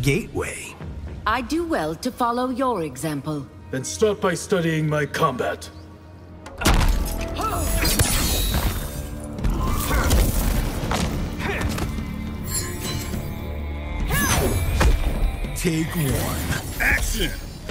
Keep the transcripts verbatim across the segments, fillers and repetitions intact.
gateway. I'd do well to follow your example. Then start by studying my combat. Take one. Action!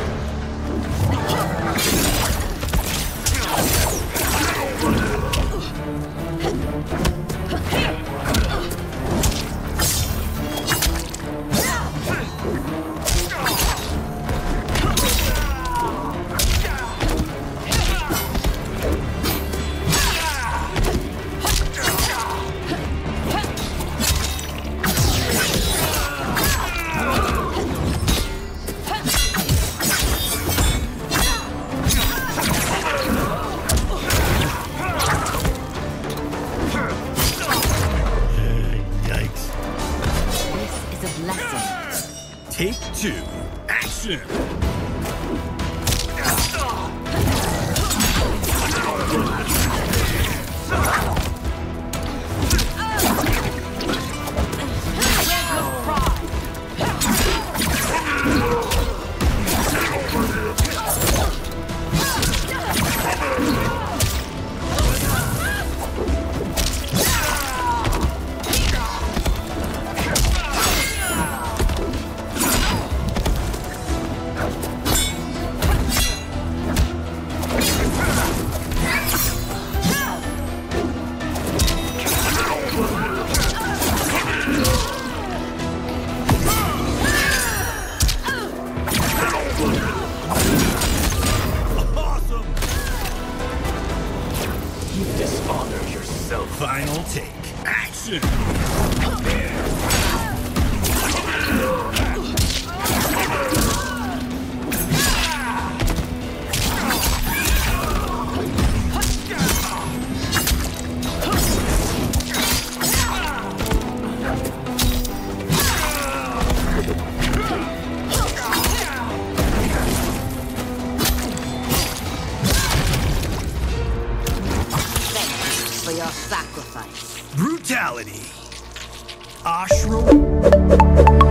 Take two. Action! Dishonor yourself. Final take. Action! For your sacrifice. Brutality. Ashrah.